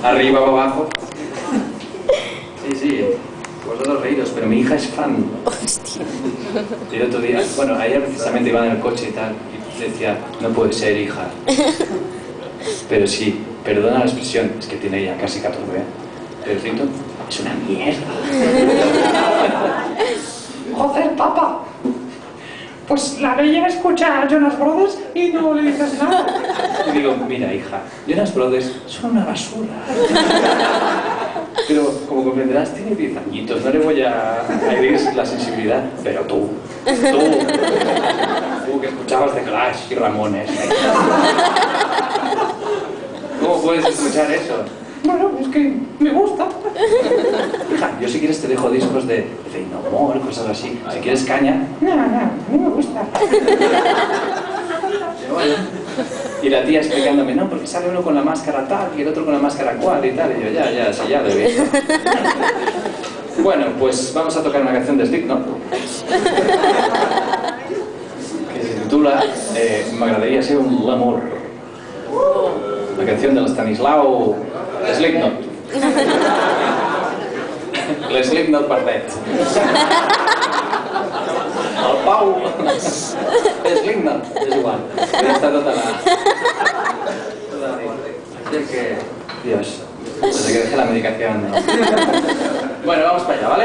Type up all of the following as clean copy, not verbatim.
arriba o abajo. Sí, sí, vosotros reíros, pero mi hija es fan. Hostia. Y el otro día, bueno, ayer precisamente iba en el coche y tal, y decía, no puede ser, hija. Pero sí, perdona la expresión, es que tiene ya casi 14, ¿eh? Pedrito, es una mierda. Joder, papá. Pues la bella escucha a Jonas Brothers y no le dices nada. Y digo, mira, hija, Jonas Brothers son una basura. Pero, como comprenderás, tiene 10 añitos, no le voy a herir la sensibilidad. Pero tú que escuchabas The Clash y Ramones. ¿Cómo puedes escuchar eso? Bueno, es que me gusta. Hija, yo si quieres te dejo discos de Fade No More, cosas así. Si quieres caña. No, a mí me gusta. Bueno. Y la tía explicándome, no, porque sale uno con la máscara tal y el otro con la máscara cual y tal. Y yo, sí, ya lo he visto. Bueno, pues vamos a tocar una canción de Slipknot, que se titula M'agradaria ser un l'amor. La canción del Stanislao Slipknot. L'Slipknot parlet. El Pau Slipknot, és igual. Ja està tota la... Así que... Dios, desde que dejé la medicación... No. Bueno, vamos para allá, ¿vale?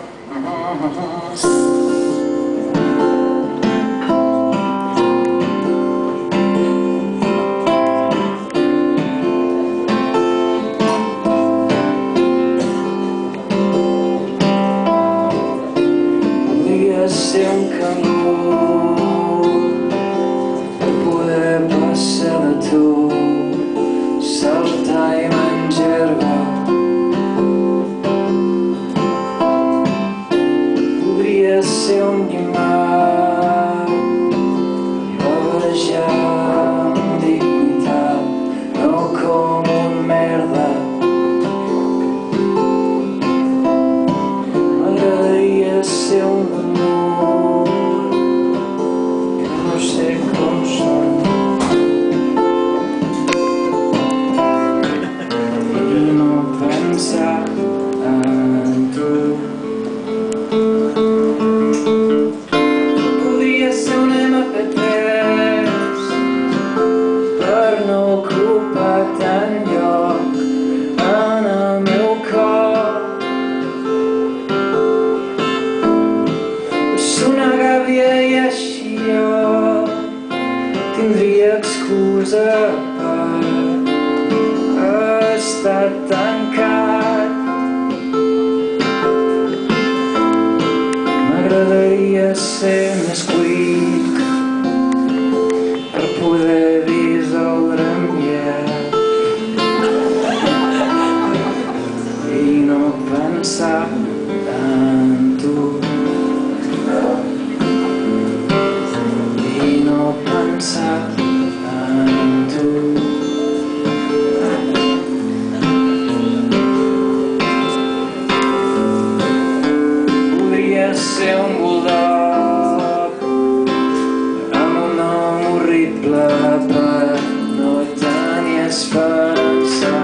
Ser un cangur per poder passar de tu, saltar i menjar-me. Podria ser un llimat i barrejar amb dignitat, no com un merda. M'agradaria ser un tindria excusa per estar tancat. M'agradaria ser més cuic per poder dissoldre'm i no pensar en tu. Pensar en tu. Podria ser un bulldog amb un nom horrible per no tenir esperança.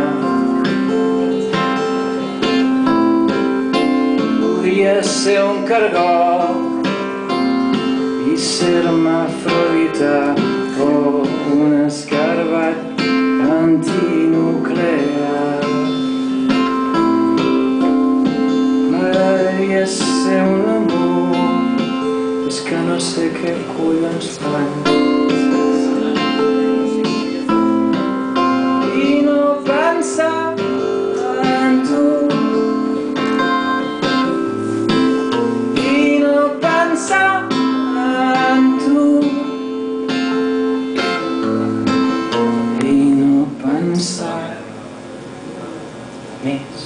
Podria ser un cargol i ser hermafrodita o un escarbat antinuclear. M'agradaria ser un amor, és que no sé què collons fan. I no pensar en tu. I no pensar me.